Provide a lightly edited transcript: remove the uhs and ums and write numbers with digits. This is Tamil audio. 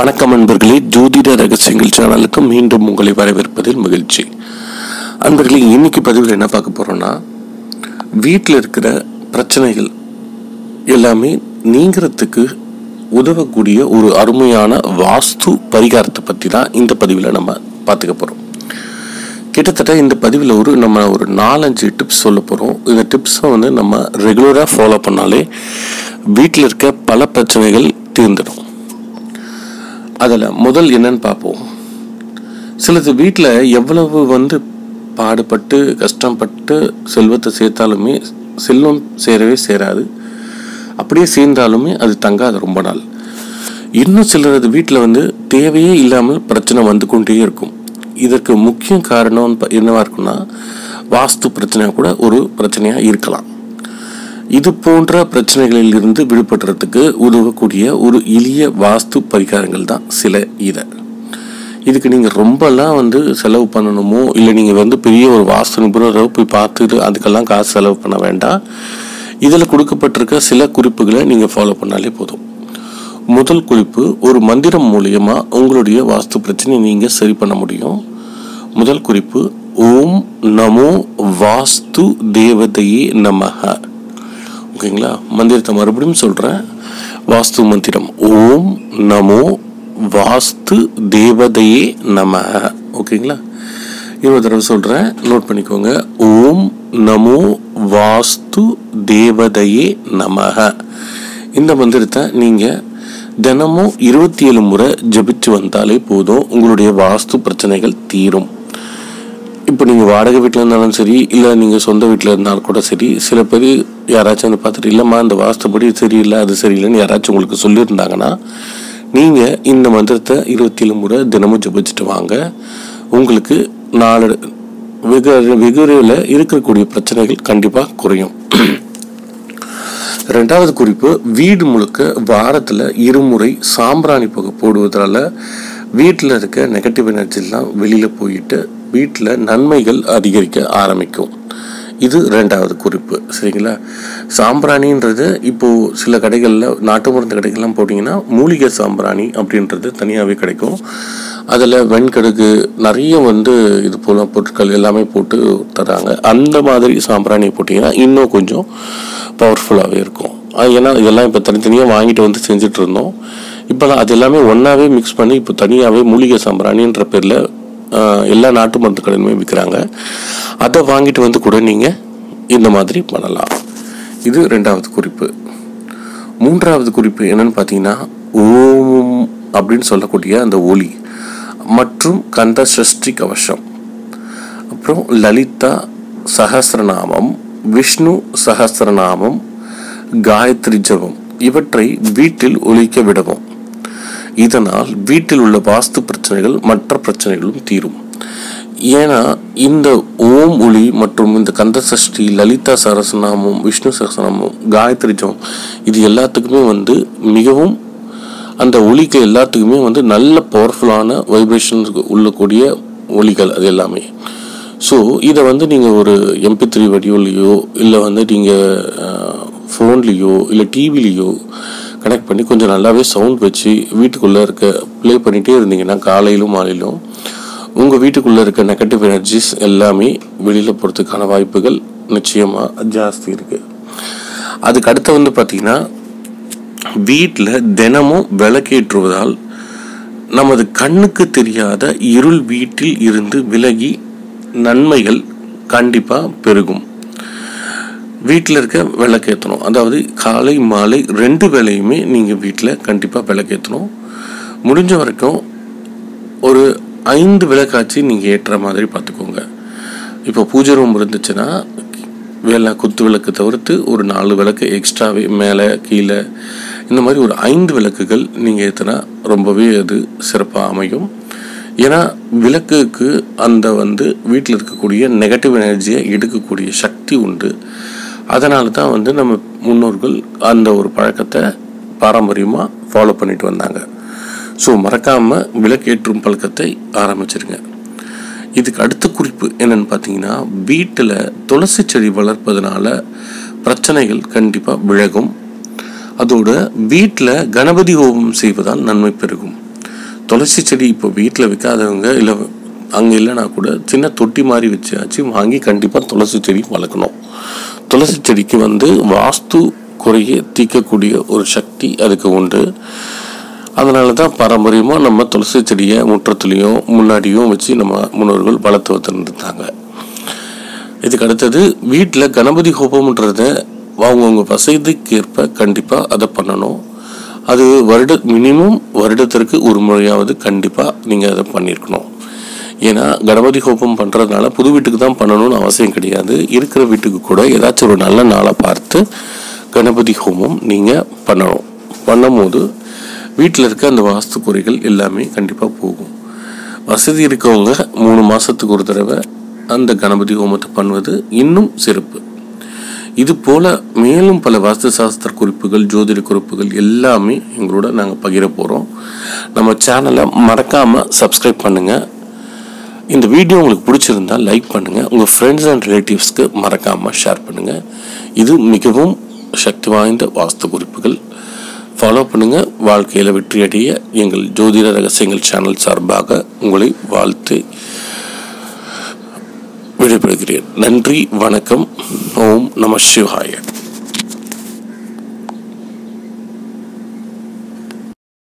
வணக்கம் அன்பர்களே, ஜோதிட ரகசியங்கள் சேனலுக்கு மீண்டும் உங்களை வரவேற்பதில் மகிழ்ச்சி. அன்பர்களே, இன்னைக்கு பதிவில் என்ன பார்க்க போறோம்னா, வீட்டில் இருக்கிற பிரச்சனைகள் எல்லாமே நீங்கிறதுக்கு உதவக்கூடிய ஒரு அருமையான வாஸ்து பரிகாரத்தை பற்றி தான் இந்த பதிவில் நம்ம பார்த்துக்க போகிறோம். கிட்டத்தட்ட இந்த பதிவில் நம்ம ஒரு 4-5 டிப்ஸ் சொல்ல போகிறோம். இந்த டிப்ஸை நம்ம ரெகுலராக ஃபாலோ பண்ணாலே வீட்டில் இருக்க பல பிரச்சனைகள் தீர்ந்துடும். அதில் முதல் என்னன்னு பார்ப்போம். சிலது வீட்டில் எவ்வளவு பாடுபட்டு கஷ்டப்பட்டு செல்வத்தை சேர்த்தாலுமே செல்வம் சேரவே சேராது. அப்படியே சேர்ந்தாலுமே அது தங்காது ரொம்ப நாள். இன்னும் சிலரது வீட்டில் தேவையே இல்லாமல் பிரச்சனை வந்து கொண்டே இருக்கும். இதற்கு முக்கிய காரணம் என்னவா இருக்குன்னா, வாஸ்து பிரச்சனையாக கூட ஒரு பிரச்சனையாக இருக்கலாம். இது போன்ற பிரச்சனைகளில் இருந்து விடுபடுறதுக்கு உதவக்கூடிய ஒரு எளிய வாஸ்து பரிகாரங்கள் தான் சில. இதுக்கு நீங்கள் ரொம்பலாம் செலவு பண்ணணுமோ, இல்லை நீங்கள் பெரிய ஒரு வாஸ்து நிபுணரை போய் பார்த்துட்டு அதுக்கெல்லாம் காசு செலவு பண்ண வேண்டாம். இதில் கொடுக்கப்பட்டிருக்க சில குறிப்புகளை நீங்கள் ஃபாலோ பண்ணாலே போதும். முதல் குறிப்பு, ஒரு மந்திரம் மூலியமா உங்களுடைய வாஸ்து பிரச்சனையை நீங்கள் சரி பண்ண முடியும். முதல் குறிப்பு, ஓம் நமோ வாஸ்து தேவதையே நமஹ. ஓகேங்களா? மந்திரத்தை மறுபடியும் சொல்கிறேன். வாஸ்து மந்திரம் ஓம் நமோ வாஸ்து தேவதையே நமஹ. ஓகேங்களா? இன்னொரு தடவை சொல்கிறேன், நோட் பண்ணிக்கோங்க. ஓம் நமோ வாஸ்து தேவதையே நமஹ. இந்த மந்திரத்தை நீங்கள் தினமும் 27 முறை ஜபிச்சு வந்தாலே போதும், உங்களுடைய வாஸ்து பிரச்சனைகள் தீரும். இப்போ நீங்கள் வாடகை வீட்டில் இருந்தாலும் சரி, இல்லை நீங்கள் சொந்த வீட்டில் இருந்தாலும் கூட சரி, சில பேர் யாராச்சும் பார்த்துட்டு இல்லைம்மா இந்த வாஸ்துப்படி சரியில்லை அது சரியில்லைன்னு யாராச்சும் உங்களுக்கு சொல்லியிருந்தாங்கன்னா, நீங்கள் இந்த மந்திரத்தை 27 முறை தினமும் ஜபிச்சுட்டு வாங்க. உங்களுக்கு வெகுவில் இருக்கக்கூடிய பிரச்சனைகள் கண்டிப்பாக குறையும். ரெண்டாவது குறிப்பு, வீடு முழுக்க வாரத்தில் 2 முறை சாம்பிராணி புகை போடுவதால் வீட்டில் இருக்க நெகட்டிவ் எனர்ஜிலாம் வெளியில் போயிட்டு வீட்டில் நன்மைகள் அதிகரிக்க ஆரம்பிக்கும். இது ரெண்டாவது குறிப்பு. சரிங்களா? சாம்பிராணின்றது இப்போது சில கடைகளில், நாட்டு மருந்து கடைகள்லாம் போட்டிங்கன்னா மூலிகை சாம்பிராணி அப்படின்றது தனியாகவே கிடைக்கும். அதில் வெண்கடுகு நிறைய இது போல பொருட்கள் எல்லாமே போட்டு தராங்க. அந்த மாதிரி சாம்பிராணி போட்டிங்கன்னா இன்னும் கொஞ்சம் பவர்ஃபுல்லாகவே இருக்கும். ஏன்னா இதெல்லாம் இப்போ தனித்தனியாக வாங்கிட்டு செஞ்சுட்டு இருந்தோம். இப்போலாம் அது எல்லாமே ஒன்றாவே மிக்ஸ் பண்ணி இப்போ தனியாகவே மூலிகை சாம்பிராணின்ற பேரில் எல்லா நாட்டு மருந்து கடையிலுமே விற்கிறாங்க. அதை வாங்கிட்டு கூட நீங்கள் இந்த மாதிரி பண்ணலாம். இது ரெண்டாவது குறிப்பு. மூன்றாவது குறிப்பு என்னன்னு பார்த்தீங்கன்னா, ஓம் அப்படின்னு சொல்லக்கூடிய அந்த ஒலி மற்றும் கந்த சஷ்டி கவசம், அப்புறம் லலிதா சஹஸ்ரநாமம், விஷ்ணு சஹஸ்ரநாமம், காயத்ரி ஜபம் இவற்றை வீட்டில் ஒலிக்க விடவும். இதனால் வீட்டில் உள்ள வாஸ்து பிரச்சனைகள் மற்ற பிரச்சனைகளும் தீரும். ஏன்னா இந்த ஓம் ஒலி மற்றும் இந்த கந்த சஷ்டி, லலிதா சஹஸ்ரநாமம், விஷ்ணு சஹஸ்ரநாமம், காயத்ரி ஜபம் இது எல்லாத்துக்குமே மிகவும் அந்த ஒலிக்கு எல்லாத்துக்குமே நல்ல பவர்ஃபுல்லான வைப்ரேஷன் உள்ளக்கூடிய ஒலிகள் அது எல்லாமே. ஸோ இதை நீங்கள் ஒரு MP3 வீடியோலையோ இல்லை நீங்கள் ஃபோன்லேயோ இல்லை டிவிலேயோ கனெக்ட் பண்ணி கொஞ்சம் நல்லாவே சவுண்ட் வச்சு வீட்டுக்குள்ளே ப்ளே பண்ணிகிட்டே இருந்தீங்கன்னா காலையிலும் மாலையிலும் உங்கள் வீட்டுக்குள்ளே இருக்க நெகட்டிவ் எனர்ஜிஸ் எல்லாமே வெளியில் போகிறதுக்கான வாய்ப்புகள் நிச்சயமாக ஜாஸ்தி இருக்குது. அதுக்கு அடுத்து பார்த்திங்கன்னா, வீட்டில் தினமும் விளக்கேற்றுவதால் நமது கண்ணுக்கு தெரியாத இருள் வீட்டில் இருந்து விலகி நன்மைகள் கண்டிப்பாக பெருகும். வீட்டில் இருக்க விளக்கேற்றணும். அதாவது காலை மாலை 2 வேளையுமே நீங்கள் வீட்டில் கண்டிப்பாக விளக்கேற்றணும். முடிஞ்ச வரைக்கும் ஒரு 5 விளக்காச்சு நீங்கள் ஏற்றுற மாதிரி பார்த்துக்கோங்க. இப்போ பூஜை ரூம் இருந்துச்சுன்னா குத்து விளக்கு தவிர்த்து ஒரு 4 விளக்கு எக்ஸ்ட்ராவே மேலே கீழே இந்த மாதிரி ஒரு 5 விளக்குகள் நீங்கள் ஏற்றினா ரொம்பவே அது சிறப்பாக அமையும். ஏன்னா விளக்குக்கு அந்த வீட்டில் இருக்கக்கூடிய நெகட்டிவ் எனர்ஜியை எடுக்கக்கூடிய சக்தி உண்டு. அதனால தான் நம்ம முன்னோர்கள் அந்த ஒரு பழக்கத்தை பாரம்பரியமாக ஃபாலோ பண்ணிட்டு வந்தாங்க. ஸோ மறக்காமல் விளக்கேற்றும் பழக்கத்தை ஆரம்பிச்சிருங்க. இதுக்கு அடுத்த குறிப்பு என்னன்னு பார்த்தீங்கன்னா, வீட்டில் துளசி செடி வளர்ப்பதனால பிரச்சனைகள் கண்டிப்பாக விலகும். அதோட வீட்டில் கணபதி ஹோமம் செய்வதால் நன்மை பெருகும். துளசி செடி இப்போ வீட்டில் வைக்காதவங்க இல்லை அங்கே இல்லைனா கூட சின்ன தொட்டி மாதிரி வச்சாச்சு வாங்கி கண்டிப்பாக துளசி செடி வளர்க்கணும். துளசி செடிக்கு வாஸ்து குறைய தீர்க்கக்கூடிய ஒரு சக்தி அதுக்கு உண்டு. அதனால தான் பாரம்பரியமாக நம்ம துளசி செடியை முற்றத்துலேயும் முன்னாடியும் வச்சு நம்ம முன்னோர்கள் வளர்த்து வந்துருந்தாங்க. இதுக்கு அடுத்தது வீட்டில் கணபதி ஹோமம்ன்றத அவங்கவுங்க வசதிக்கேற்ப கண்டிப்பாக அதை பண்ணணும். அது மினிமம் வருடத்திற்கு ஒரு முறையாவது கண்டிப்பாக நீங்கள் அதை பண்ணியிருக்கணும். ஏன்னா கணபதி ஹோமம் பண்ணுறதுனால புது வீட்டுக்கு தான் பண்ணணும்னு அவசியம் கிடையாது. இருக்கிற வீட்டுக்கு கூட ஏதாச்சும் ஒரு நல்ல நாளை பார்த்து கணபதி ஹோமம் நீங்கள் பண்ணணும். பண்ணும்போது வீட்டில் இருக்க அந்த வாஸ்து குறைகள் எல்லாமே கண்டிப்பாக போகும். வசதி இருக்கவங்க 3 மாதத்துக்கு ஒரு தடவை அந்த கணபதி ஹோமத்தை பண்ணுவது இன்னும் சிறப்பு. இது போல் மேலும் பல வாஸ்து சாஸ்திர குறிப்புகள், ஜோதிட குறிப்புகள் எல்லாமே எங்களோட நாங்கள் பகிர போகிறோம். நம்ம சேனலை மறக்காமல் சப்ஸ்கிரைப் பண்ணுங்கள். இந்த வீடியோ உங்களுக்கு பிடிச்சிருந்தா லைக் பண்ணுங்கள். உங்கள் ஃப்ரெண்ட்ஸ் அண்ட் ரிலேட்டிவ்ஸ்க்கு மறக்காமல் ஷேர் பண்ணுங்கள். இது மிகவும் சக்தி வாய்ந்த வாஸ்து குறிப்புகள். ஃபாலோ பண்ணுங்கள். வாழ்க்கையில் வெற்றியடைய எங்கள் ஜோதிட ரகசியங்கள் சேனல் சார்பாக உங்களை வாழ்த்து விடைபெறுகிறேன். நன்றி, வணக்கம். ஓம் நம சிவாய.